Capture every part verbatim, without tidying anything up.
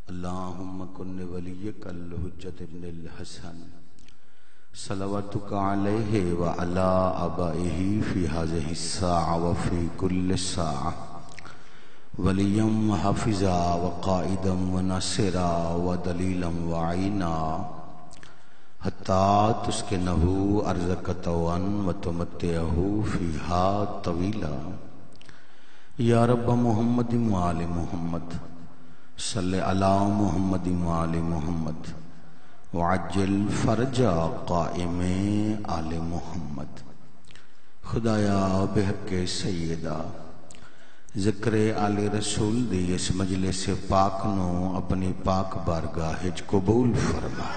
اللهم كن وليك الحجة ابن الحسن صلواتك عليه وعلى آبائه في هذه الساعة وفي كل ساعة وليا وحافظا وقائدا وناصرا ودليلا وعينا حتى تسكنه أرضك طوعا وتمتعه فيها طويلا. یا رب محمد وآل محمد صلی علی محمد وآل محمد وعجل فرج قائم آل محمد. خدایا بحق سیدہ ذکر آل رسول دی اس مجلس پاک نو اپنی پاک بارگاہ وچ قبول فرما.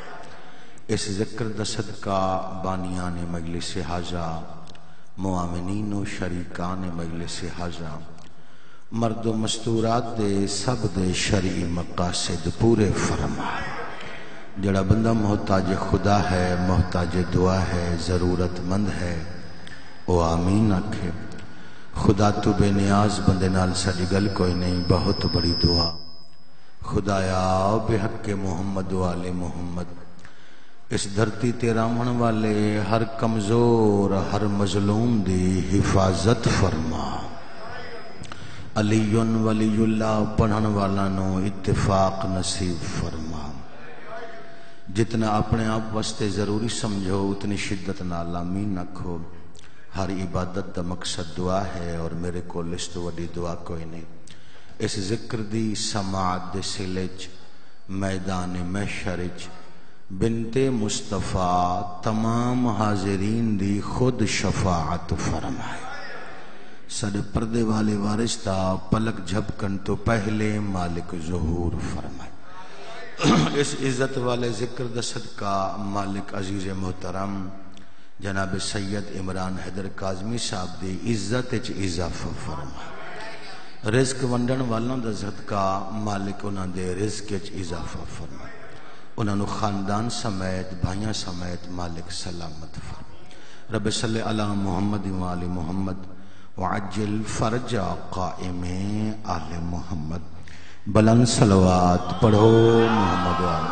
اس ذکر دا صدقہ بانیان مجلس حاضہ، معاونین و شریکان مجلس حاضہ، مرد و مستورات دے سب دے شرعی مقاصد پورے فرما. جڑا بندہ محتاج خدا ہے، محتاج دعا ہے، ضرورت مند ہے، وہ آمین آکھے. خدا تو بے نیاز بندے نال ساڈی گل کوئی نہیں، بہت بڑی دعا. خدایا بحق محمد والے محمد اس دھرتی تے رامن والے ہر کمزور ہر مظلوم دی حفاظت فرما. علی ولی اللہ پڑھن والا نو اتفاق نصیب فرما. جتنا اپنے آپ واسطے ضروری سمجھو اتنی شدت نال آمین آکھو. ہر عبادت دا مقصد دعا ہے اور میرے کو اس تو وڈی دعا کوئی نہیں. اس ذکر دی سماعت دے سلے چ میدان محشر چ بنت مصطفیٰ تمام حاضرین دی خود شفاعت فرمائے. سڈے پردے والے وارث تا پلک جھپکن تو پہلے مالک ظہور فرمائے. اس عزت والے ذکر دا صدقہ مالک عزیز محترم جناب سید عمران حیدر کاظمی صاحب دی عزت وچ اضافہ فرمائے. رزق ونڈن والوں دا صدقہ مالک انہاں دے رزق وچ اضافہ فرمائے. انہوں نے خاندان سمیت بھائیاں سمیت مالک سلامت فرما. رب صلی علی محمد وآل محمد وعجل فرج قائم آل محمد. بلند صلوات پڑھو محمد وآل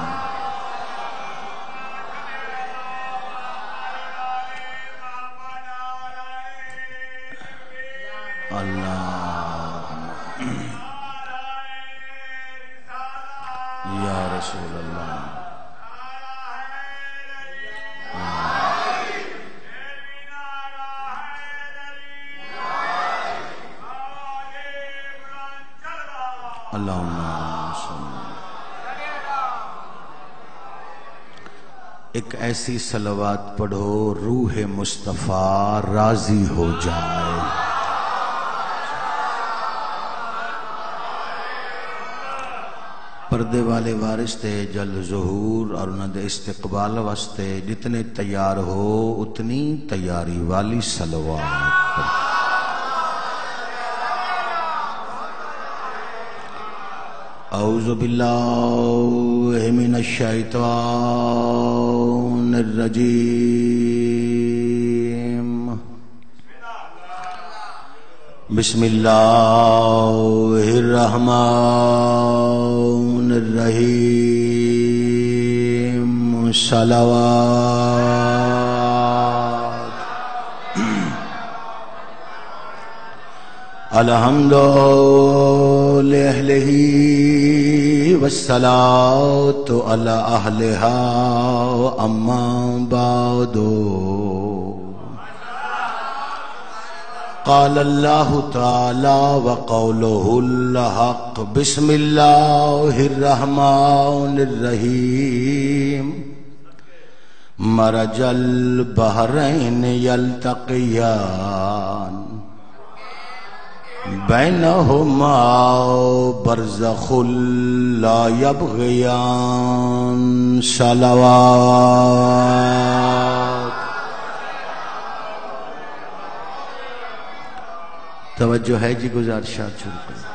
اللہ یا رسول اللہ. اللہم ایک ایسی صلوات پڑھو روح مصطفیٰ راضی ہو جائے. پردے والے وارث تے جل ظہور اور انہوں دے استقبال واسطے جتنے تیار ہو اتنی تیاری والی صلوات. اعوذ باللہ من الشیطان الرجیم. بسم اللہ الرحمن الرحیم. صلوات الحمد لأہلہ والصلاة على أهلها أما بعد. قال الله تعالى وقوله الحق. بسم الله الرحمن الرحيم. مرج البحرين يلتقيان بینہما برزخ لا یبغیان. صلوات. توجہ ہے جی گزارشات شروع کریں.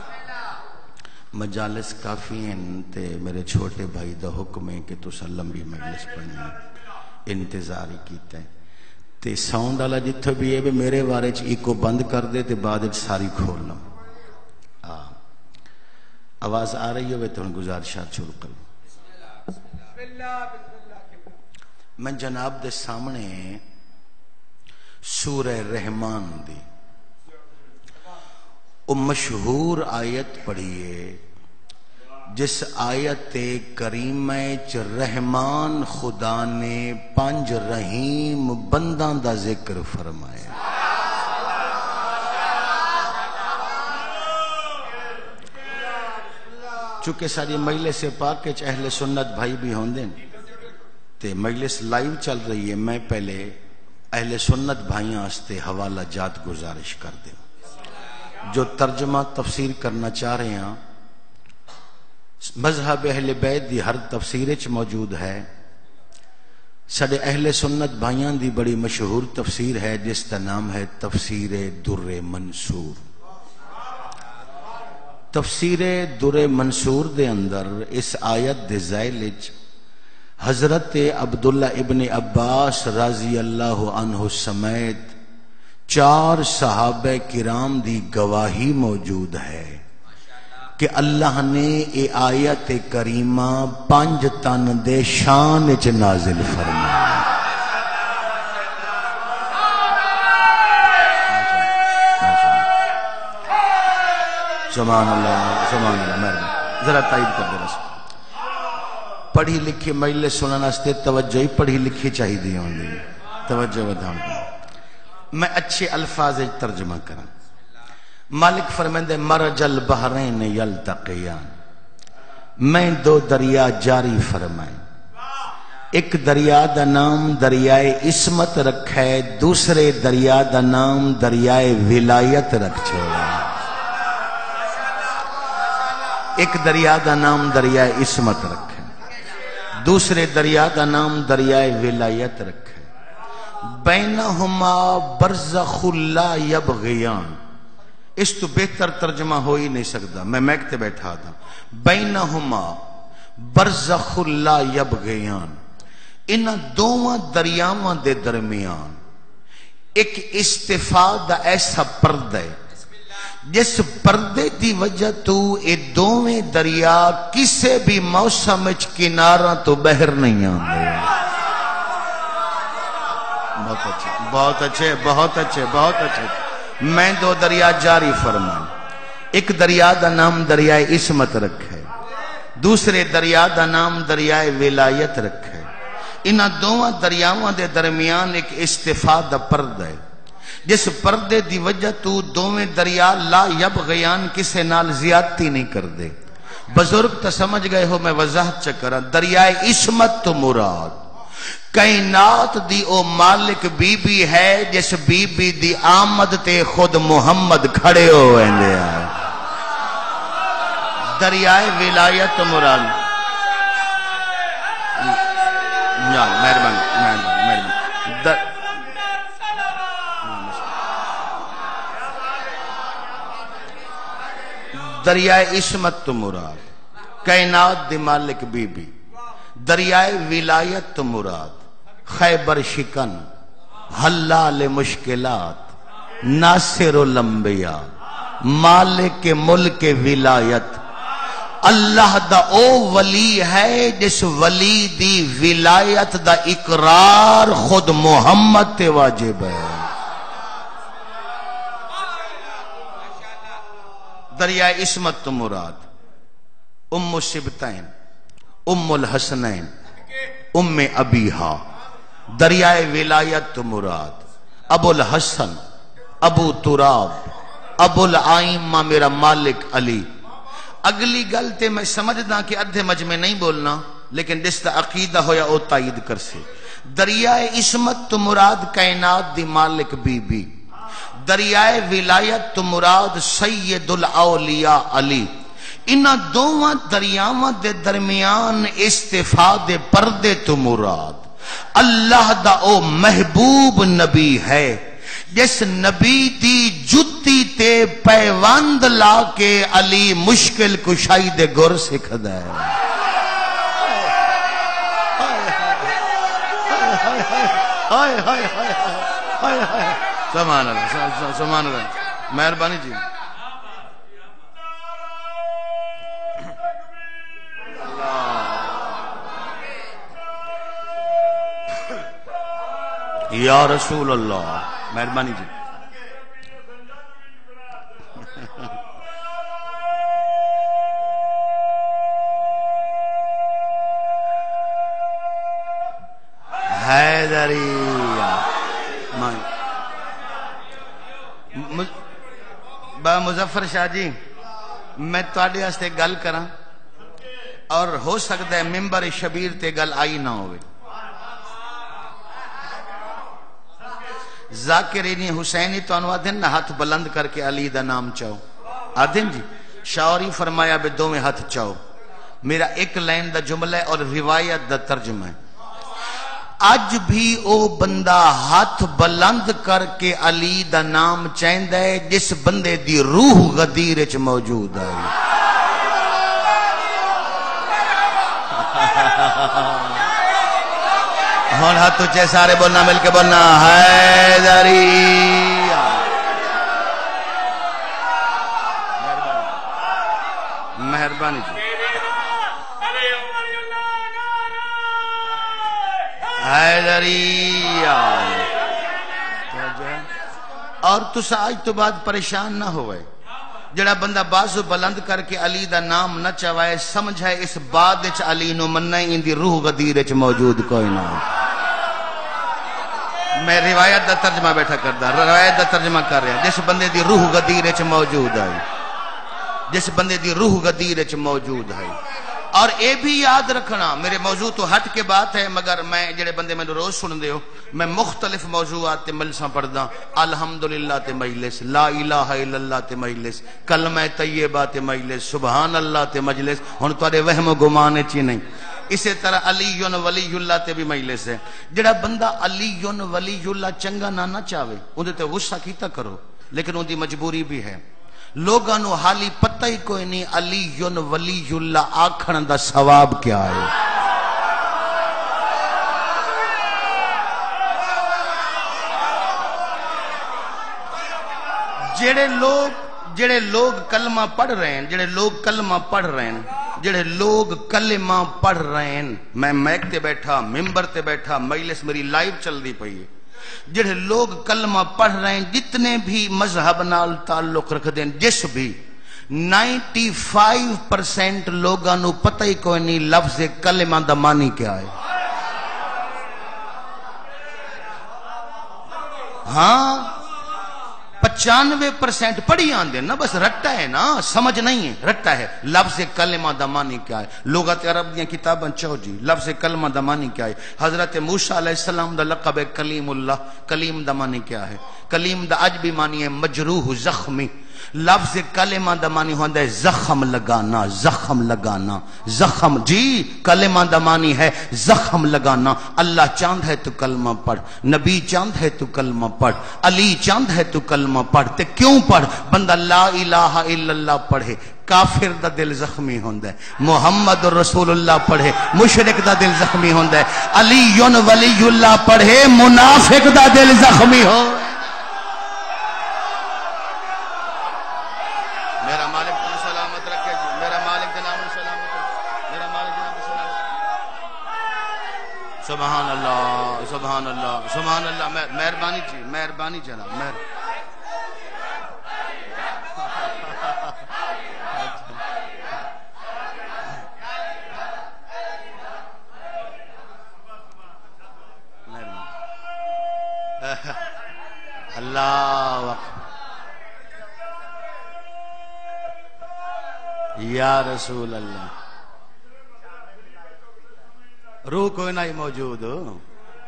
مجالس کافی ہیں تے میرے چھوٹے بھائی دا حکم ہے کہ تو سلم بھی مجلس پڑھنا انتظار ہی کیتا ہے. تے ساؤنڈ والا جتھے بھی ہے میرے بارے چ ایکو بند کر دے تے بعد ساری کھول لوں. آواز آ رہی ہوئے تو گزارشات شروع کروں. میں جناب دے سامنے سورہ رحمان دی او مشہور آیت پڑھیے جس آیت کریمہ چ رحمان خدا نے پنج رحیم بنداں دا ذکر فرمایا. چونکہ ساری مجلس پاک وچ اہل سنت بھائی بھی ہوندے تے مجلس لائیو چل رہی ہے، میں پہلے اہل سنت بھائیاں واسطے حوالہ جات گزارش کر دوں. جو ترجمہ تفسیر کرنا چاہ رہے ہیں مذہب اہل بیت دی ہر تفسیر وچ موجود ہے. سڈے اہل سنت بھائیاں دی بڑی مشہور تفسیر ہے جس کا نام ہے تفسیر در منصور. تفسیر در منصور دے اندر اس آیت دے ذیل وچ حضرت عبداللہ ابن عباس رضی اللہ عنہ سمیت چار صحابہ کرام دی گواہی موجود ہے کہ اللہ نے اے آیت کریمہ پانچ تن دے شان وچ نازل فرمایا. سبحان اللہ سبحان اللہ. مہربانی ذرا تائید کر دے. رسول پڑھی لکھی مجلس سنن واسطے توجہ ہی پڑھی لکھی چاہیے ہوندی توجہ ودھاؤں. میں اچھے الفاظ ترجمہ کراں. مالک فرمائندے مرج البحرین یلتقیان، میں دو دریا جاری فرمائیں. ایک دریا دا نام دریائے عصمت رکھا ہے، دوسرے دریا دا نام دریائے ولایت رکھ چھوڑا. ایک دریا دا نام دریائے عصمت رکھا ہے، دوسرے دریا دا نام دریائے ولایت رکھا ہے. بینہما برزخ لا یبغیان، اس تو بہتر ترجمہ ہو ہی نہیں سکتا. میں میکتے بیٹھا تھا. بینہما برزخ لا یبغیان، ان دونوں دریاواں دے درمیان ایک استفادہ ایسا پردہ ہے جس پردے دی وجہ تو اے دوویں دریا کسے بھی موسم وچ کناراں تو بہر نہیں آندے. بہت اچھے بہت اچھے بہت اچھے بہت اچھے. میں دو دریا جاری فرمائیں. ایک دریا دا نام دریائے عصمت رکھا ہے، دوسرے دریا دا نام دریائے ولایت رکھا ہے. انہاں دونوں دریاواں دے درمیان ایک استفادہ پردہ ہے جس پردے دی وجہ تو دوویں دریا لا یبغیان کسے نال زیادتی نہیں کر دے. بزرگ تا سمجھ گئے ہو، میں وضاحت چکرا. دریائے عصمت تو مراد کائنات دی او مالک بی بی ہے جس بی بی دی آمد تے خود محمد کھڑے ہوئے ہیں. دریائے ولایت مراد مہربان مہربان دریائے عصمت تو مراد کائنات دی مالک بی بی. دریائے ولایت تو مراد خیبر شکن، حلال مشکلات، ناصر الانبیاء، مالک ملک ولایت. اللہ دا او ولی ہے جس ولی دی ولایت دا اقرار خود محمد تے واجب ہے. دریائے عصمت تو مراد ام السبتین، ام الحسنین، ام ابیہا. دریائے ولایت تو مراد ابو الحسن، ابو تراب، ابو العائمہ میرا مالک علی. اگلی گل تے میں سمجھدا کہ ادھے مجمع نہیں بولنا، لیکن جس دا عقیدہ ہویا او تائید کر سے. دریائے عصمت تو مراد کائنات دی مالک بی بی. دریائے ولایت تو مراد سید الاولیاء علی. انہاں دوواں دریاواں دے درمیان استفادے پردے تو مراد اللہ دا او محبوب نبی ہے جس نبی دی جتی تے پیوند لا کے علی مشکل کشائی دے گر سکھدا ہے. سبحان اللہ سبحان اللہ. مہربانی جی. یا رسول اللہ مہربانی جی حیدریہ با مظفر شاہ جی میں تواڈے واسطے گل کراں اور ہو سکتا ہے ممبر شبیر تے گل آئی نہ ہوئے ذاکرین حسینی تو انو آدھن نہ ہاتھ بلند کر کے علی دا نام چاہو آدھن جی شاعری فرمایا بے دو میں ہاتھ چاہو میرا ایک لائن دا جملہ ہے اور روایت دا ترجمہ ہے اج بھی او بندہ ہاتھ بلند کر کے علی دا نام چاہند ہے جس بندے دی روح غدیر چ موجود ہے ہون ہاتھ چے سارے بولنا مل کے بولنا حیدری مہربانی جی حیدری اور تسا آج تو بعد پریشان نہ ہوئے جڑا بندہ بازو بلند کر کے علی دا نام نہ چوائے سمجھائے اس بعد اچ علی نو مننا ہی اندی روح غدیر اچ موجود کوئی نہ میں روایت دا ترجمہ بیٹھا کردا روایت دا ترجمہ کر رہا جس بندے دی روح غدیر اچ موجود ہے جس بندے دی روح غدیر اچ موجود ہے اور اے بھی یاد رکھنا میرے موضوع تو ہٹ کے بات ہے مگر میں جڑے بندے میں روز سن دے ہو میں مختلف موضوعات تے ملساں پڑھدا الحمدللہ تے مجلس لا الہ الا اللہ تے مجلس کلمہ طیبہ تے مجلس سبحان اللہ تے مجلس ہن تواڈے وہم و گمان چ نہیں اسی طرح علی ولی اللہ تے بھی مجلس ہے جڑا بندہ علی ولی اللہ چنگا نہ نہ چاہے اون تے غصہ کیتا کرو لیکن اون دی مجبوری بھی ہے لوگاں نو حالی پتہ ہی کوئی نہیں علی ولی اللہ آکھن دا ثواب کیا ہے جڑے لوگ جڑے لوگ کلمہ پڑھ رہے ہیں جڑے لوگ کلمہ پڑھ رہے ہیں جڑے لوگ کلمہ پڑھ رہے ہیں میں میک تے بیٹھا ممبر تے بیٹھا مجلس میری لائیو چل دی پئی ہے جڑے لوگ کلمہ پڑھ رہے ہیں جتنے بھی مذہب نال تعلق رکھ دیں جس بھی نائنٹی فائیو پرسینٹ لوگاں نو پتہ ہی کوئی نہیں لفظ کلمہ دا معنی کیا ہے ہاں پچانوے پرسینٹ پڑھی آندے نا بس رٹا ہے نا سمجھ نہیں ہے رٹا ہے لفظ کلمہ دا معنی کیا ہے لغت عرب دیاں کتاباں چاہو جی لفظ کلمہ دا معنی کیا ہے حضرت موسیٰ علیہ السلام دا لقب ہے کلیم اللہ کلیم دا معنی کیا ہے کلیم دا اج بھی معنی ہے مجروح زخمی لفظ کلمہ دا معنی ہوندہ ہے زخم لگانا زخم لگانا زخم جی کلمہ دا معنی ہے زخم لگانا اللہ چاند ہے تو کلمہ پڑھ نبی چاند ہے تو کلمہ پڑھ علی چاند ہے تو کلمہ پڑھ تے کیوں پڑھ بندہ لا الہ الا اللہ پڑھے کافر دا دل زخمی ہوندہ ہے محمد رسول اللہ پڑھے مشرک دا دل زخمی ہوندہ ہے علی ولی اللہ پڑھے منافق دا دل زخمی ہو میرا مالک جناب سلامت رکھے جی میرا مالک جناب سلامت رکھے میرا مالک جناب سلامت سبحان اللہ سبحان اللہ سبحان اللہ مہربانی جی مہربانی جناب مہر اللہ یا رسول اللہ روح کوئی نہیں موجود ہو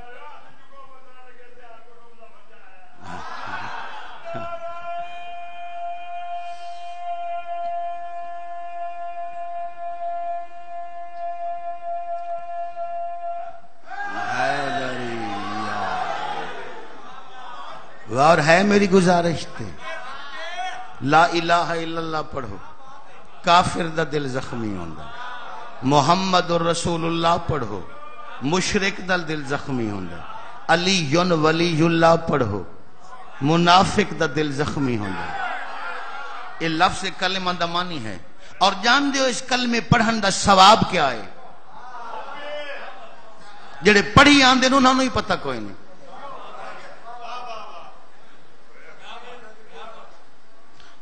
اور ہے میری گزارش تے لا الہ الا اللہ پڑھو کافر دا دل زخمی ہوندا محمد رسول اللہ پڑھو مشرک دا دل زخمی ہوندا علی ولی اللہ پڑھو منافق دا دل زخمی ہوندا یہ لفظ کلمہ دا معنی ہے اور جان دیو اس کلمے پڑھن دا ثواب کیا ہے جڑے پڑھی آندے انہاں نوں ہی پتہ کوئی نہیں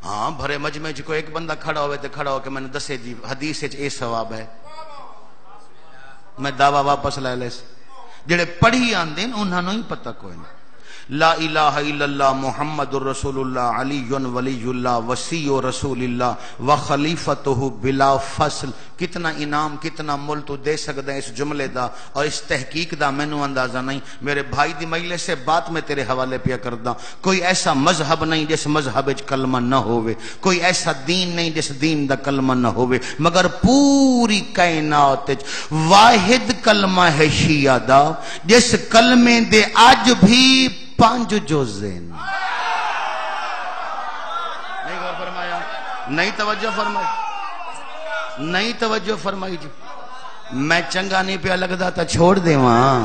ہاں بھرے مجمع چ کوئی ایک بندہ کھڑا ہوئے تے کھڑا ہو کے میں نے دسے جی حدیث وچ اے ثواب ہے، میں دعویٰ واپس لے لے جڑے پڑھی آندے انہاں نوں ہی پتہ کوئی نہیں۔ لا الہ الا اللہ محمد الرسول اللہ علی ولی اللہ وصی رسول اللہ و خلیفتہ بلا فصل۔ کتنا انعام کتنا مول تو دے سکتا ہے اس جملے دا اور اس تحقیق دا مینوں اندازہ نہیں۔ میرے بھائی دی مجلس سے بات میں تیرے حوالے پیا کردا، کوئی ایسا مذہب نہیں جس مذہب وچ کلمہ نہ ہوئے، کوئی ایسا دین نہیں جس دین دا کلمہ نہ ہوئے، مگر پوری کائنات وچ واحد کلمہ ہے شیعہ دا جس کلمے دے اج بھی پانچ جزیں۔ نہیں غور فرمایا؟ نہیں توجہ فرمائی؟ نہیں توجہ فرمائی جی؟ میں چنگا نہیں پیا لگدا تا چھوڑ دے وہاں۔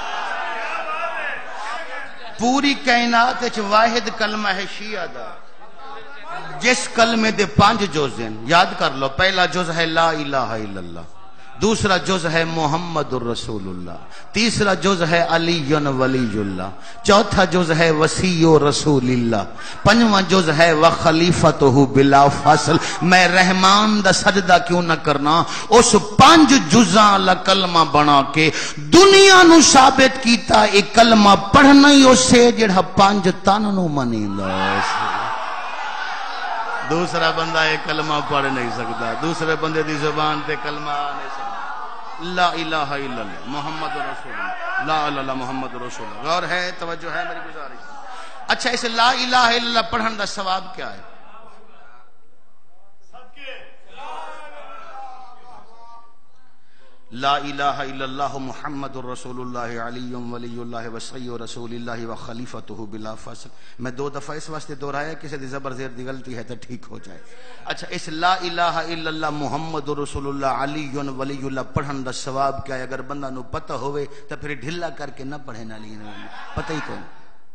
پوری کائنات وچ واحد کلمہ ہے شیعہ دا جس کلمے دے پانچ جزیں، یاد کر لو۔ پہلا جز ہے لا الہ الا اللہ، دوسرا جز ہے محمد الرسول اللہ، تیسرا جز ہے علی ولی اللہ، چوتھا جز ہے وصی رسول اللہ، پنجواں جز ہے وخلیفتہ بلا فصل۔ میں رحمان دا سجدہ کیوں نہ کرنا، اس پانچ جزاں والا کلمہ بنا کے دنیا نو ثابت کیتا اے کلمہ پڑھنا ہی اسے جڑا پانچ تن نو منیندا ہے۔ دوسرا بندہ ایک کلمہ پڑھ نہیں سکتا، دوسرے بندے دی زبان تے کلمہ آ نہیں سکتا۔ لا الہ الا اللہ محمد رسول اللہ، لا الہ الا اللہ محمد رسول اللہ۔ غور ہے، توجہ ہے میری گزارش؟ اچھا اس لا الہ الا اللہ پڑھن دا ثواب کیا ہے؟ لا الہ الا اللہ محمد الرسول اللہ علی ولی اللہ وصی رسول اللہ و خلیفتہ بلا فصل۔ میں دو دفعہ اس واسطے دہرایا کسی دی زبر زیر دی غلطی ہے تو ٹھیک ہو جائے۔ اچھا اس لا الہ الا اللہ محمد رسول اللہ علی ولی اللہ پڑھن دا ثواب کیا ہے؟ اگر بندہ نو پتہ ہوئے تو پھر ڈھلا کر کے نہ پڑھے، نہ لینا، پتہ ہی کون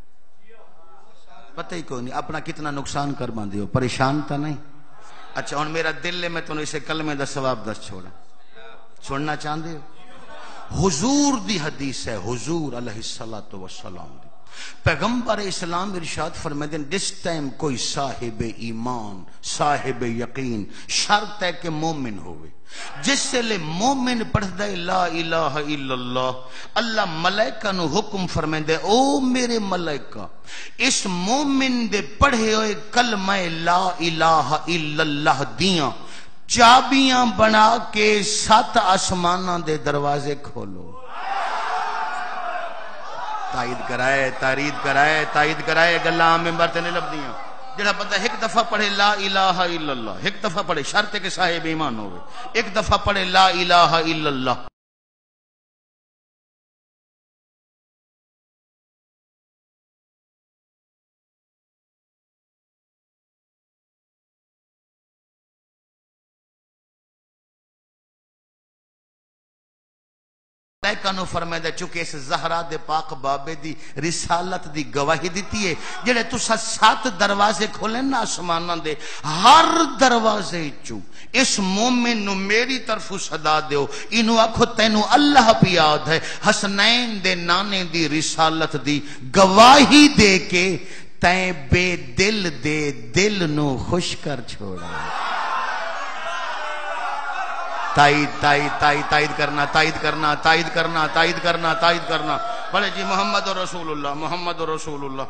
پتہ ہی کوئی نہیں، اپنا کتنا نقصان کر باندھے ہو، پریشان تا نہیں۔ اچھا ہن میرا دل ہے میں تنوں اسے کلمے دا ثواب دس چھوڑا، چھوڑنا چاہتے ہو؟ حضور دی حدیث ہے، حضور علیہ الصلوۃ والسلام دی، پیغمبر اسلام ارشاد فرماتے ہیں جس ٹائم کوئی صاحب ایمان صاحب یقین، شرط ہے کہ مومن ہوئے، جس سے لے مومن پڑھ دے لا الہ الا اللہ، اللہ ملائکہ نو حکم فرمائے دے او میرے ملائکہ اس مومن دے پڑھے ہوئے کلمہ لا الہ الا اللہ دیاں چابیاں بنا کے سات آسمانہ دے دروازے کھولو۔ تائید کرائے تائید کرائے تائید کرائے گلاں میں برتے نہیں لب دیاں۔ جڑا بندہ ایک دفعہ پڑھے لا الہ الا اللہ، ایک دفعہ پڑھے شرط کے صاحب ایمان ہوئے، ایک دفعہ پڑھے لا الہ الا اللہ، ملائکہ نو فرمائے دے چونکہ اس زہرا دے پاک بابے دی رسالت دی گواہی دیتی ہے، جڑے تسا سات دروازے کھولیں نا آسماناں دے، ہر دروازے چوں اس مومن نو میری طرف صدا دیو، انو آکھو تینو اللہ پیاد ہے، حسنین دے نانے دی رسالت دی گواہی دے کے تین بے دل دے دل نو خوش کر چھوڑا۔ تائید تائید تائید تائید کرنا تائید کرنا تائید کرنا تائید کرنا تائید کرنا بڑے جی محمد رسول اللہ محمد رسول اللہ۔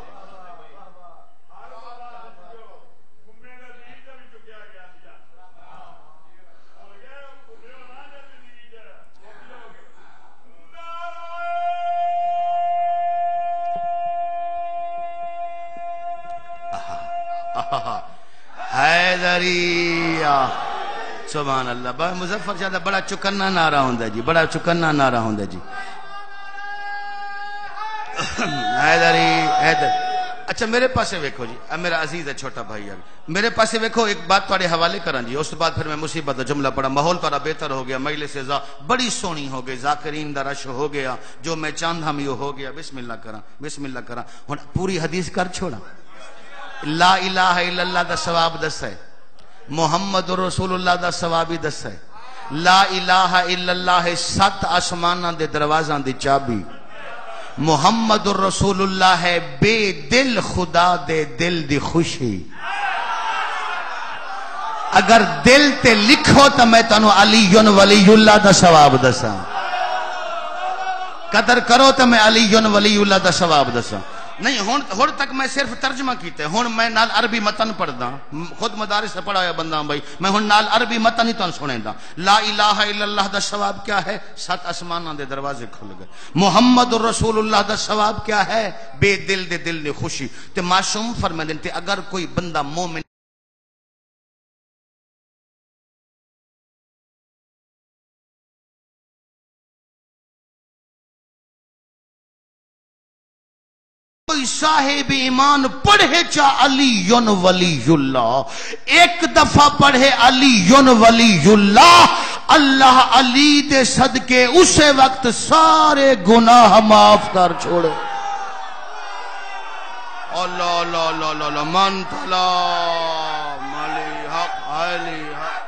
حیدریہ سبحان اللہ۔ بڑا مظفر شاہ بڑا چکنا نعرہ ہوندا جی، بڑا چکنا نعرہ ہوندا جی حیدری حیدر۔ اچھا میرے پاسے ویکھو جی، اب میرا عزیز ہے چھوٹا بھائی، میرے پاسے ویکھو ایک بات تواڈے حوالے کراں جی، اس بعد پھر میں مصیبت دا جملہ پڑھا۔ ماحول تھوڑا بہتر ہو گیا، مجلس سے بڑی سونی ہو گئی، ذاکرین دا رش ہو گیا، جو میں چاند ہم یہ ہو گیا۔ بسم اللہ کراں بسم اللہ کراں۔ ہن پوری حدیث کر چھوڑا، لا الہ الا اللہ دا ثواب دس ہے، محمد رسول اللہ دا ثوابی دس ہے، لا الہ الا اللہ سات آسمانہ دے دروازاں دی چابی، محمد رسول اللہ ہے بے دل خدا دے دل دی خوشی۔ اگر دل تے لکھو تو میں تانوں علی ولی اللہ دا ثواب دساں، قدر کرو تو میں علی ولی اللہ دا ثواب دساں۔ نہیں ہون ہون تک میں صرف ترجمہ کیتے، ہون میں نال عربی متن پڑھدا، خود مدارس سے پڑھا ہوا بندہ بھائی، میں ہون نال عربی متن ہی تانوں سنیندا۔ لا الہ الا اللہ دا ثواب کیا ہے؟ سات آسماناں دے دروازے کھل گئے۔ محمد رسول اللہ دا ثواب کیا ہے؟ بے دل دے دل نے خوشی۔ تے معصوم فرماندے تے اگر کوئی بندہ مومن کوئی صاحب ایمان پڑھے چا علی ولی اللہ، ایک دفعہ پڑھے علی ولی اللہ، اللہ علی دے صدقے اسے وقت سارے گناہ معاف کر چھوڑے۔ اللہ اللہ اللہ اللہ من تلا ملی حق علی حق،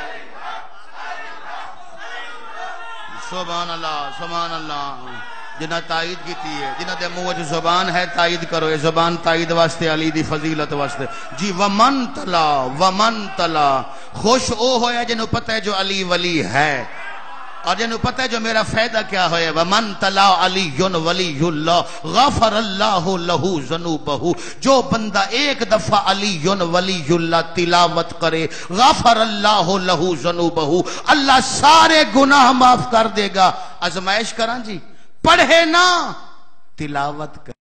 سبحان اللہ سبحان اللہ۔ جنہ تائید کیتی ہے، جنہ دے منہ زبان ہے تائید کرو، یہ زبان تائید واسطے علی دی فضیلت واسطے جی۔ ومن تلا ومن تلا، خوش او ہویا جنہوں پتہ ہے جو علی ولی ہے، اور جنہوں پتہ ہے جو میرا فائدہ کیا ہویا۔ ومن تلا علی ولی اللہ غفر اللہ لہو ذنوبہ، جو بندہ ایک دفعہ علی ولی اللہ تلاوت کرے غفر اللہ لہو ذنوبہ، اللہ سارے گناہ معاف کر دے گا۔ آزمائش کراں جی، پڑھے نا تلاوت کر۔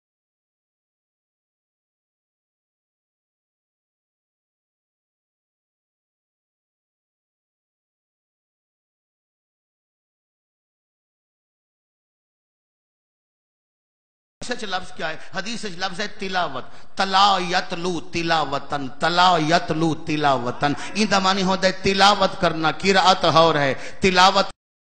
سچ لفظ کیا ہے؟ حدیث سچ لفظ ہے تلاوت، تلا یتلو تلاوتن، تلا یتلو تلاوتن، این دا معنی ہوتا ہے تلاوت کرنا، قرأت اور ہے تلاوت۔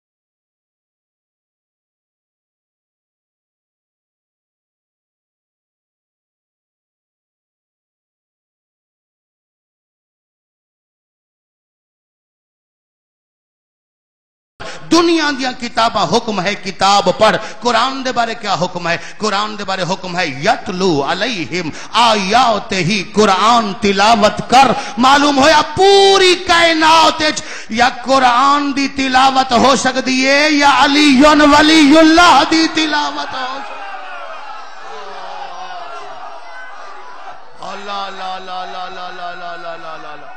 دنیا دیا کتابہ حکم ہے کتاب پڑھ، قرآن دے بارے کیا حکم ہے؟ قرآن دے بارے حکم ہے یتلو علیہم آیات ہی، قرآن تلاوت کر۔ معلوم ہویا پوری کائنات یا قرآن دی تلاوت ہو سکتی ہے یا علی ولی اللہ دی تلاوت ہو سکتی ہے۔ اللہ اللہ اللہ اللہ اللہ اللہ اللہ اللہ،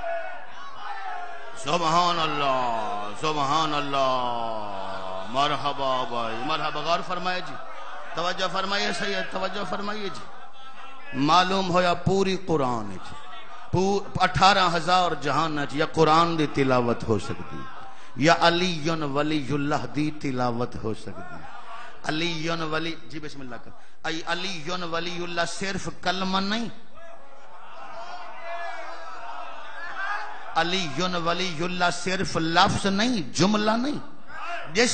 سبحان اللہ سبحان اللہ، مرحبا بھائی مرحبا۔ غور فرمائے جی، توجہ فرمائیے سید، توجہ فرمائیے جی۔ معلوم ہویا پوری قرآن جی، اٹھارہ ہزار جہان جی یا قرآن دی تلاوت ہو سکتی، یا علی ولی اللہ دی تلاوت ہو سکتی۔ علی ولی جی بسم اللہ کر، ای علی ولی اللہ صرف کلمہ نہیں، علی ولی اللہ صرف لفظ نہیں، جملہ نہیں۔ جس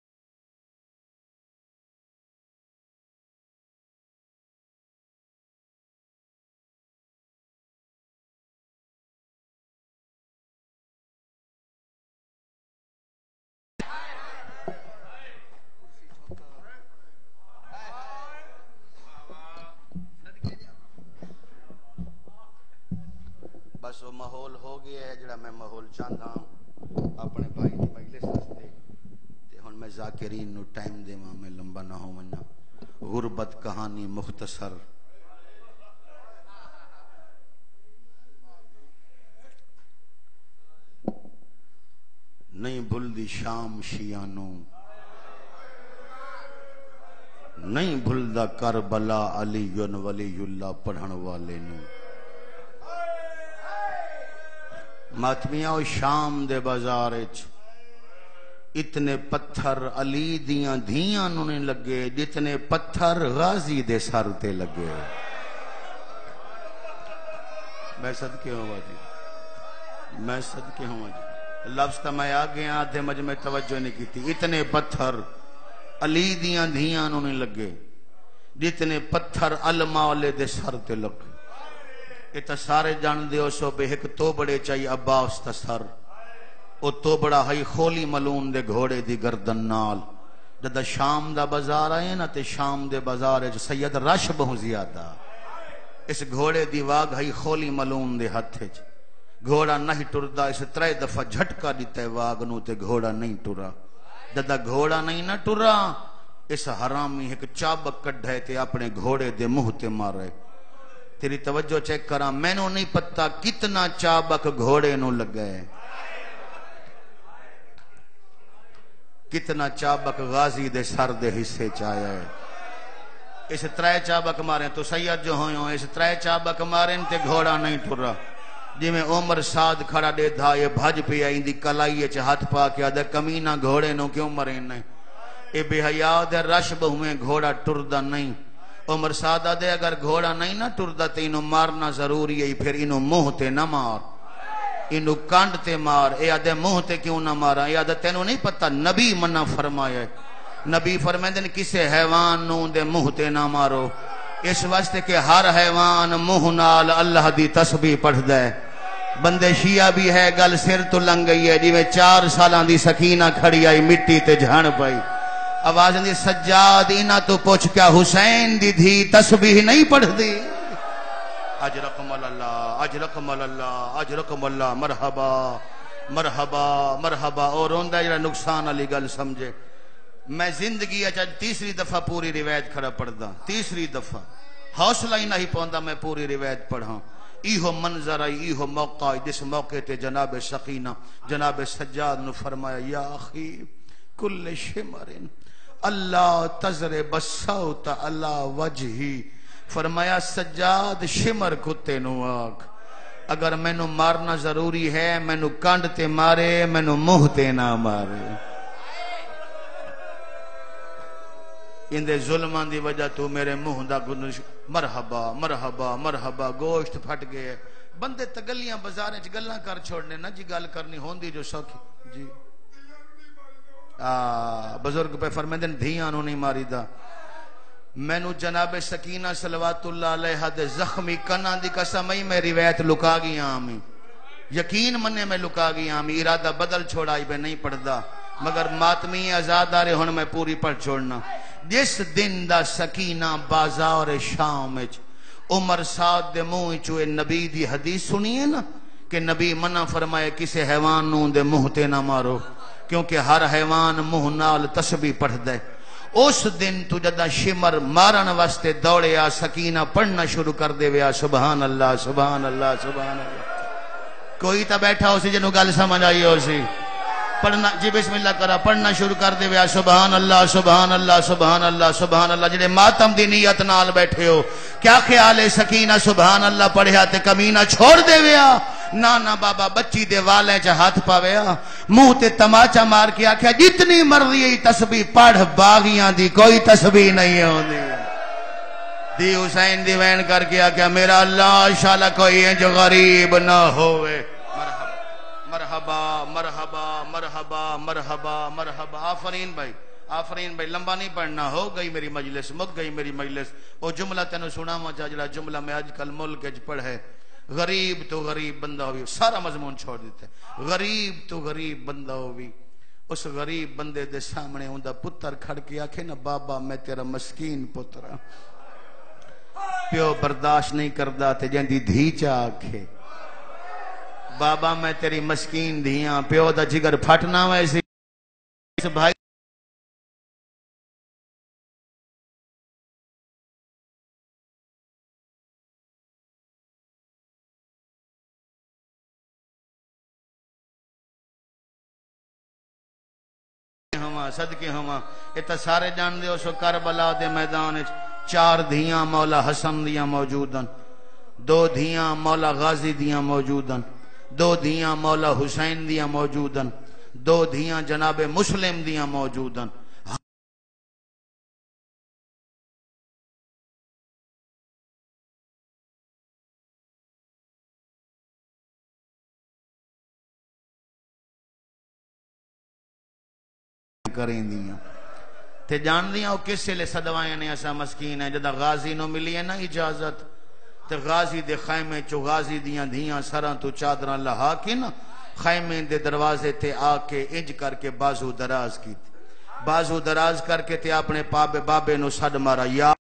بس وہ ماحول ہو گیا ہے جڑا میں ماحول چاہتا ہوں اپنے بھائی دی مجلس واسطے، تے ہن میں ذاکرین نو ٹائم دیواں، میں لمبا نہ ہوواں۔ غربت کہانی مختصر، نہیں بھلدی شام شیانوں، نہیں بھلدا کربلا علی ولی اللہ پڑھن والے نو۔ ماتمیاں شام دے بازار وچ اتنے پتھر علی دیاں دھیاں نو نہیں لگے جتنے پتھر غازی دے سر تے لگے۔ میں صدقے ہوا جی، میں صدقے ہوا جی، لفظ تا میں آگے آدھے مجھ میں توجہ نہیں کی تھی۔ اتنے پتھر علی دیاں دھیاں نو نہیں لگے جتنے پتھر علماء والے دے سر تے لگے۔ اتا سارے جان دے ہو سو بے ایک تو بڑے چاہیے عباس تا سر، او تو بڑا ہائی خولی ملون دے گھوڑے دی گردن نال۔ جدہ شام دا بازار آئے نا تے شام دے بازار ہے جو سید رش بہو زیادہ، اس گھوڑے دی واگ ہائی خولی ملون دے ہتھے گھوڑا نہیں ٹردا، اس ترے دفعہ جھٹکا دیتا ہے واگ نو تے گھوڑا نہیں ٹرا۔ جدا گھوڑا نہیں نہ ٹرا، اس حرامی ایک چابک کڈھے تے اپنے گھوڑے دے منہ تے مارے۔ تیری توجہ چیک کرا، میں نو نہیں پتا کتنا چابک گھوڑے نو لگا ہے، کتنا چابک غازی دے سر دے حصے چایا ہے۔ اس ترے چابک مارے تو سید جو ہوئے، اس ترے چابک مارے تے گھوڑا نہیں ٹرا۔ جی میں عمر سعد کھڑا دے دھا یہ بھج پہ آئی دی کلائی چ ہاتھ پا کے آدھے کمینہ گھوڑے نو کیوں مرے نہیں؟ اے بے حیا دے رش بہویں گھوڑا ٹردا نہیں۔ عمر سعد آدھے اگر گھوڑا نہیں نہ ٹردا تے انہوں مارنا ضروری ہے، پھر انہوں منہ تے نہ مار، انہوں کانڈ تے مار۔ اے آدھے منہ تے کیوں نہ مارا؟ اے آدھے تینوں نہیں پتا نبی منع فرمایا ہے، نبی فرمائے دن کسے حیوان نو دے منہ تے نہ مارو، اس واسطے کہ ہر حیوان منہ نال اللہ دی تسبیح پڑھ دے۔ بندے شیعہ بھی ہے گل سر تو لنگ گئی ہے، جی میں چار سالاں دی سکینہ کھڑی آئی مٹی تے جھان پائی، آواز دی سجاد انہاں تو پوچھ کیا حسین دی دھی تسبیح نہیں پڑھ دی؟ اجرکم اللہ، اجرکم اللہ، اجرکم اللہ، مرحبا مرحبا مرحبا۔ اور ہوندہ جڑا نقصان والی گل سمجھے، میں زندگی اچھا تیسری دفعہ پوری روایت کھڑا پڑھ دا، تیسری دفعہ حوصلہ ہی نہیں پوندا میں پوری روایت پڑھاں۔ ایہو منظر آئی، ایہو موقع آئی جس موقع تے جناب سکینہ جناب سجاد نو فرمایا یا اخی کل شمرن اللہ تذرب الصوت علی وجہی، فرمایا سجاد شمر کتے نو آگ، اگر میں نو مارنا ضروری ہے میں نو کانڈ تے مارے، میں نو منہ تے نہ مارے۔ اندے ظلمان دی وجہ تو میرے منہ دا گنش۔ مرحبا مرحبا مرحبا، گوشت پھٹ گئے، بندے تگلیاں بازاریں چ گلاں کر چھوڑنے نا جی، گل کرنی ہوندی جو سوکھی جی۔ بزرگ پہ فرمیندے دھیاں نو نہیں ماری دا۔ میں نو جناب سکینہ صلوات اللہ علیہ دے زخمی کناں دی قسم ہی میں روایت لکا گیا آمی، یقین منے میں لکا گیا آمی، ارادہ بدل چھوڑائی بے نہیں پڑھدا، مگر ماتمی آزاد آرے ہون میں پوری پڑھ چھوڑنا۔ جس دن دا سکینہ بازار شام وچ عمر سعد دے منہ چوے نبی دی حدیث سنیے نا کہ نبی منع فرمائے کسے حیوان نو دے منہ تے نہ مارو، کیونکہ ہر حیوان منہ نال تسبیح پڑھ دے۔ اس دن تو جدہ شمر مارن واسطے دوڑے آ، سکینہ پڑھنا شروع کر دے ویا سبحان اللہ سبحان اللہ سبحان اللہ۔ کوئی تا بیٹھا ہو سی جنہوں گل سمجھ آئی ہو سی، پڑھنا جی بسم اللہ کرا پڑھنا شروع کر دے ویا سبحان اللہ سبحان اللہ سبحان اللہ سبحان اللہ۔ جڑے ماتم دی نیت نال بیٹھے ہو کیا خیال ہے سکینہ سبحان اللہ پڑھیا تے کمینہ چھوڑ دے ویا؟ نانا بابا بچی دے والے چا ہاتھ پاویا، منہ تے تماچا مار کے آکھیا جتنی مرضی ہے تسبیح پڑھ، باغیاں دی کوئی تسبیح نہیں ہوندی۔ دی حسین دی وین کر کے آکھیا میرا اللہ انشاءاللہ کوئی انج غریب نہ ہوئے۔ مرحبا مرحبا مرحبا مرحبا مرحبا۔ آفرین بھائی آفرین بھائی، لمبا نہیں پڑھنا، ہو گئی میری مجلس، مک گئی میری مجلس۔ وہ جملہ تینوں سنا مجھا جڑا جملہ میں آج کل ملک اچ پڑھے، غریب تو غریب بندہ ہوئی، سارا مضمون چھوڑ دیتے، غریب تو غریب بندہ ہوئی۔ اس غریب بندے دے سامنے ہوندا پتر کھڑ کے آکھے نا بابا میں تیرا مسکین پترا، پیو برداشت نہیں کردا تے جندی دھی چا آکھے بابا میں تیری مسکین دھیاں، پیو دا جگر پھٹنا ویسی اس بھائی ہما صدقے ہما۔ اتا سارے جان دے اسو کربلا دے میدان چار دھیاں مولا حسن دیاں موجودن، دو دھیاں مولا غازی دیاں موجودن، دو دھیاں مولا حسین دیاں موجودن، دو دھیاں جناب مسلم دیاں موجودن۔ کریں دیاں تے جان دیاں او کس لے صدوائیں نے ایسا مسکین ہے جدہ غازی نو ملی ہے نا اجازت تے غازی دے خیمے چو غازی دیاں دھیاں سران تو چادران لہا کے نا خیمے دے دروازے تے آ کے انج کر کے بازو دراز کی تھی، بازو دراز کر کے تے اپنے پابے بابے نو سڈ مارا یا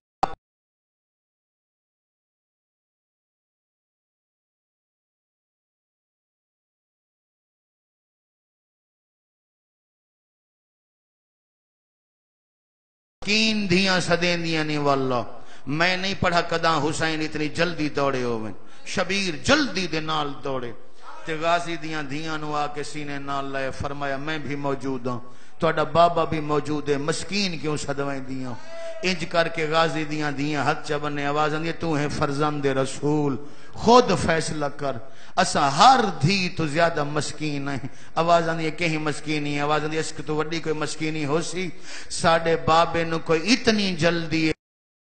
مسکین دھیاں سدین دیاں نہیں واللہ میں نہیں پڑھا کداں حسین اتنی جلدی دوڑے ہوئے شبیر جلدی دے نال دوڑے تے غازی دیاں دھیاں نو آ کے سینے نال لائے فرمایا میں بھی موجود ہوں تہاڈا بابا بھی موجود ہے مسکین کیوں سدوائیں دیاں انج کر کے غازی دیاں دیاں ہتھ چ بنے آواز آندی تو ہے فرزند رسول خود فیصلہ کر اسا ہر دھی تو زیادہ مسکین ہیں آواز آندی ہے کہیں مسکینی ہے آواز آندی ہے اس کی تو وڈی کوئی مسکینی ہو سی ساڈے بابے نو کوئی اتنی جلدی ہے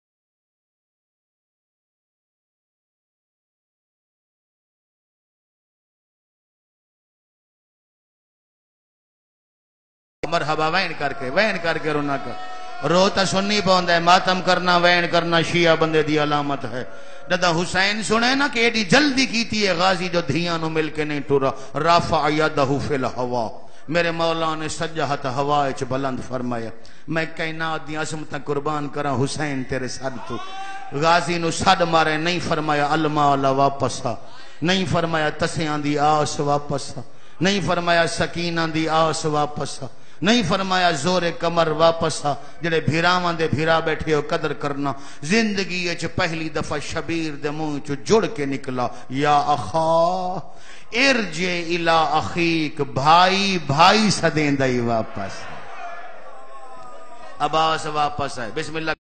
مرحبا وین کر کے وین کر کے رونا کر روتا سننی پوندا ہے ماتم کرنا وین کرنا شیعہ بندے دی علامت ہے دادا حسین سنے نا کہ ایڈی جلدی کیتی ہے غازی جو دھیاں نو مل کے نہیں ٹورا رافع یدہ فی الہوا میرے مولا نے سجا ہاتھ ہوا وچ بلند فرمایا میں کائنات دی عظمتاں قربان کراں حسین تیرے سر تو غازی نو سڈ مارے نہیں فرمایا المال واپس آ نہیں فرمایا تسیاں دی آس واپس آ نہیں فرمایا سکینہ دی آس واپس آ نہیں فرمایا زور کمر واپس آ جڑے بھیراواں دے بھیرا بیٹھے ہو قدر کرنا زندگی وچ پہلی دفعہ شبیر دے منہ چ جڑ کے نکلا یا اخا ارجع الی اخیک بھائی بھائی سدیندا ہی واپس عباس واپس آئے بسم اللہ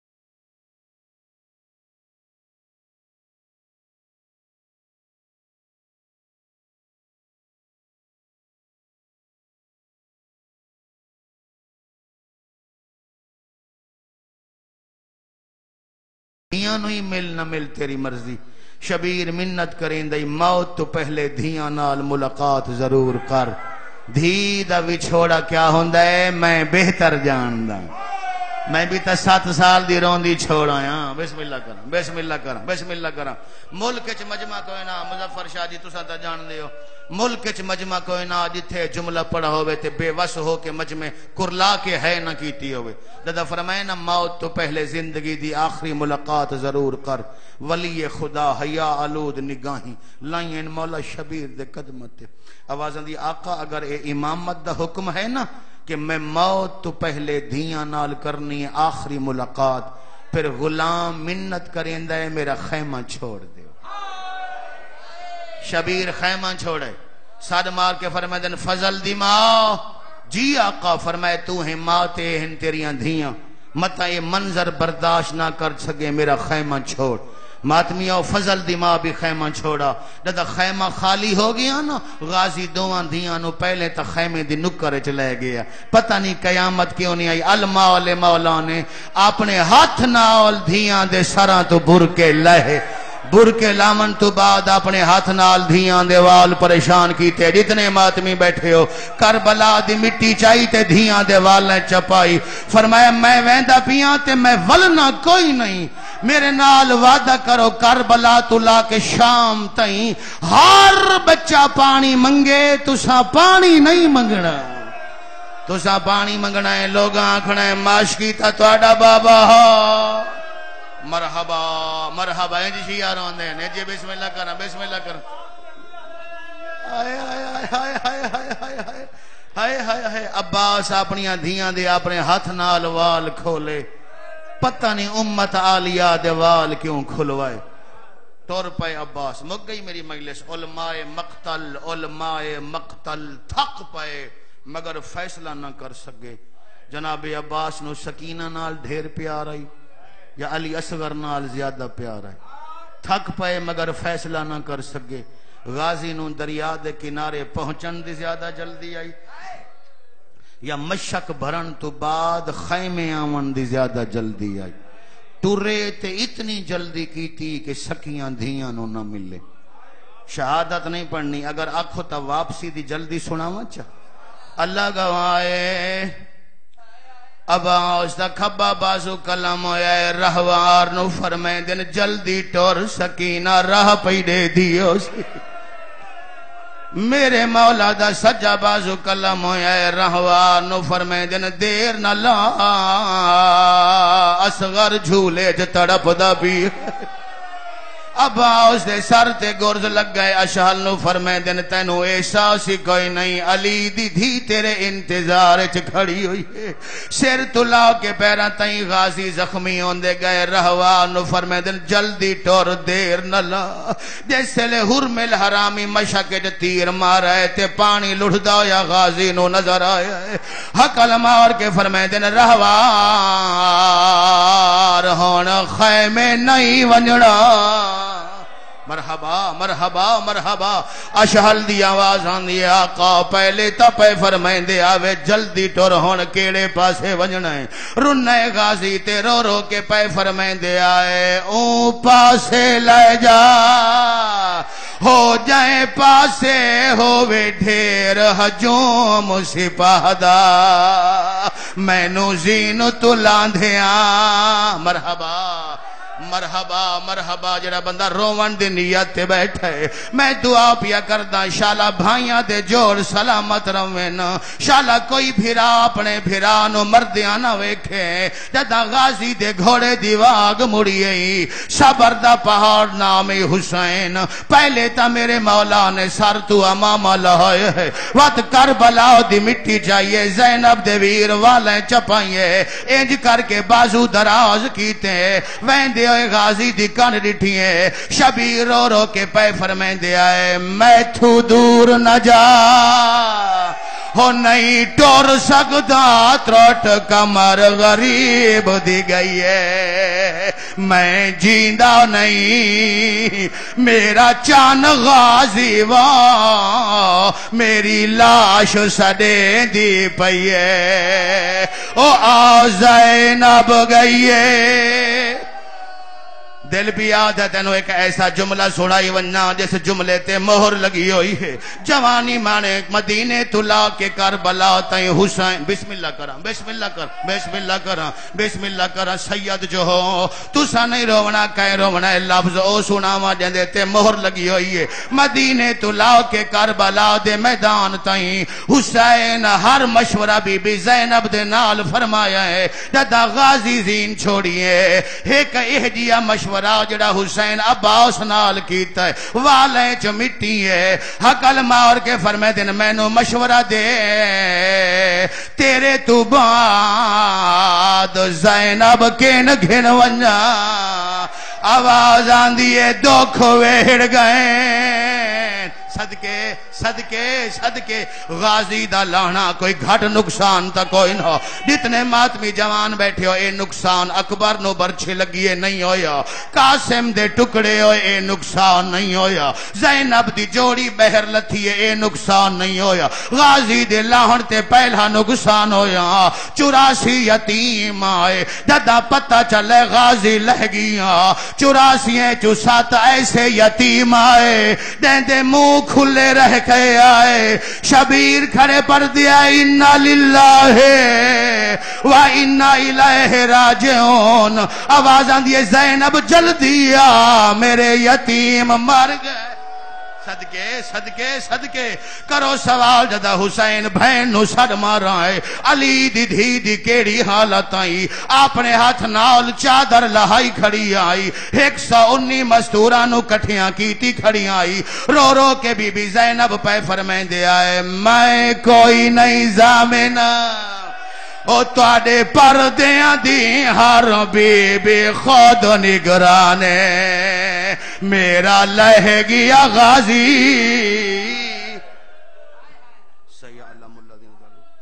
دھیاں نو ہی مل نہ مل تیری مرضی شبیر منت کریں دئی موت تو پہلے دھیاں نال ملاقات ضرور کر دھی دا وچھوڑا کیا ہوندا ہے میں بہتر جاندا میں بھی تا سات سال دی روندی چھوڑ آیا بسم اللہ کرا بسم اللہ کرا بسم اللہ کرا ملک چ مجمع کوئی نہ مظفر شاہ جی تساں تا جان دے ہو ملک چ مجمع کوئی نہ جتھے جملہ پڑھا ہوئے تے بے وس ہو کے مجمع کرلا کے ہے نہ کیتی ہوئے دادا فرمائے نا موت تو پہلے زندگی دی آخری ملاقات ضرور کر ولی خدا حیا آلود نگاہیں لائیں مولا شبیر دے قدمت آوازاں دی آقا اگر اے امامت دا حکم ہے نا کہ میں موت تو پہلے دھیاں نال کرنی ہے آخری ملاقات پھر غلام منت کریں دے میرا خیمہ چھوڑ دے شبیر خیمہ چھوڑے ساد مار کے فرمائے دن فضل دی ماں جی آقا فرمائے تو ہیں ماتے ہیں تیریاں دھیاں متا یہ منظر برداشت نہ کر سکے میرا خیمہ چھوڑ ماتمیہ فضل دی ماں بھی خیمہ چھوڑا دادا خیمہ خالی ہو گیا نا غازی دوان دھیاں نو پہلے تا خیمے دی نکر چلے گیا پتہ نہیں قیامت کیوں نہیں آئی المال مولا نے اپنے ہاتھ نال دھیاں دے سراں تو برکے لہے برکے لامن تو بعد اپنے ہاتھ نال دھیاں دے وال پریشان کیتے جتنے ماتمی بیٹھے ہو کربلا دی مٹی چاہی تے دھیاں دے والیں چپائی فرمایا میں ویندہ پیاں تے میں ولنا کوئی نہیں میرے نال وعدہ کرو کربلا تو لا کے شام تائیں ہر بچہ پانی منگے تسا پانی نہیں منگنا تسا پانی منگنا ہے لوگ آنکھنا ہے ماشکی تا توڑا بابا ہو مرحبا مرحبا انجی شیعہ روندے ہیں جی بسم اللہ کرنا بسم اللہ کرنا آئے آئے آئے آئے آئے آئے آئے آئے آئے آئے عباس اپنیاں دھیاں دے اپنے ہاتھ نال وال کھولے پتہ نہیں امت آلیہ دے وال کیوں کھلوائے ٹور پائے عباس مک گئی میری مجلس علماء مقتل علماء مقتل تھک پائے مگر فیصلہ نہ کر سکے جناب عباس نو سکینہ نال ڈھیر پیار آئی یا علی اصغر نال زیادہ پیار ہے تھک پائے مگر فیصلہ نہ کر سکے غازی نو دریا دے کنارے پہنچن دی زیادہ جلدی آئی یا مشک بھرن تو بعد خیمے آون دی زیادہ جلدی آئی ٹورے تے اتنی جلدی کی تھی کہ سکیاں دھیاں نو نہ ملے شہادت نہیں پڑھنی اگر آنکھو تا واپسی دی جلدی سناواں چاہ اللہ گوائے ابا اس دا کھبا بازو کلم ہویا ہے رہوار نو فرمائے دن جلدی ٹور سکینہ راہ پیڑے دیو سی میرے مولا دا سجا بازو کلم ہویا ہے رہوار نو فرمائے دن دیر نہ لا اصغر جھولے جو تڑپ دا بھی ابا اس دے سر تے گرز لگ گئے اشہل نو فرمائے دن تینو احساس ہی کوئی نہیں علی دی دھی تیرے انتظار چ کھڑی ہوئی ہے سر تلا کے پیرا تائیں غازی زخمی ہوندے گئے رہوا نو فرمائے دن جلدی ٹور دیر نہ لا جیسے لے حرمل حرامی مشاکے جو تیر مارا ہے تے پانی لڑھ دا یا غازی نو نظر آیا ہے حق علماء کے فرمائے دن رہوا ہون خیمے نہیں ونجڑا مرحبا مرحبا مرحبا اشہل دی آواز آن دی آقا پہلے تا پہ فرمائیں دے آوے جلدی ٹور ہون کیڑے پاسے ونجنا ہے رنہ غازی تے رو رو کے پہ فرمائیں دے آئے اون پاسے لے جا ہو جائیں پاسے ہووے ڈھیر ہجوم سپاہ دا میں نو زین تو لاندھیاں مرحبا مرحبا مرحبا جڑا بندہ روان دی نیت تے بیٹھے میں دعا پیا کردہ شالا بھائیاں دے جوڑ سلامت روین شالا کوئی بھیرا اپنے بھیرا نو مردیاں نہ ویکھے جدا غازی دے گھوڑے دی واگ مڑیئی صبر دا پہاڑ نامی حسین پہلے تا میرے مولا نے سر تو امام لہائے ہے وقت کربلا دی مٹی چاہیے زینب دے ویر والیں چپائیے انج کر کے بازو دراز کیتے وین دے غازی دی کان ڈٹھیے شبیر رو رو کے پے فرمائیں دے آئے میں تو دور نہ جا ہو نہیں ٹور سکتا تروٹ کمر غریب دی گئی ہے میں جیندہ نہیں میرا چان غازی وا میری لاش سڑے دی پئیے او آ زینب گئی ہے دل بھی یاد ہے تینو ایک ایسا جملہ سنائی وننا جس جملے تے مہر لگی ہوئی ہے جوانی مانے مدینے تلا کے کربلا تائیں حسین بسم اللہ کرا بسم اللہ کر بسم اللہ کرا بسم اللہ کرا سید جو ہو تسا نہیں رونا کہیں رونا لفظ او سناوا جندے تے مہر لگی ہوئی ہے مدینے تلا کے کربلا دے میدان تائیں حسین ہر مشورہ بی بی زینب دے نال فرمایا ہے جدا غازی زین چھوڑیے ایک اہجیہ مشورہ جڑا حسین عباس نال کیتا ہے والے چ مٹی ہے حق علماء اور کے فرمائے دن میں نو مشورہ دے تیرے تو بعد زینب کین گھن ونجا آواز آن دیئے دکھ ویڑ گئے صدقے صدقے صدقے غازی دا لانا کوئی گھٹ نقصان تا کوئی نہ جتنے ماتمی جوان بیٹھے ہو اے نقصان اکبر نو برچے لگیے نہیں ہویا قاسم دے ٹکڑے ہوئے اے نقصان نہیں ہویا زینب دی جوڑی بہر لتھی اے نقصان نہیں ہویا غازی دے لاہن تے پہلا نقصان ہویا چوراسی یتیم آئے جدا پتہ چلے غازی لہ گیا چوراسییں چوسات ایسے یتیم آئے دین دے منہ کھلے رہ کے آئے شبیر کھڑے پر دیا انا للہ و انا الیہ راجعون آواز آن دیئے زینب جلدی آ میرے یتیم مر گئے صدقے صدقے صدقے کرو سوال جدا حسین بہن نو سڑ مارا ہے علی دی دھی دی کیڑی حالت آئی اپنے ہاتھ نال چادر لہائی کھڑی آئی ایک سو انی مستورہ نو کٹھیاں کیتی کھڑی آئی رو رو کے بی بی زینب پہ فرمائیں دے آئے میں کوئی نہیں زامنہ او تواڈے پردیاں دی ہر بی بی خود نگرانے میرا لہ گیا غازی سیعلم الذین ظلموا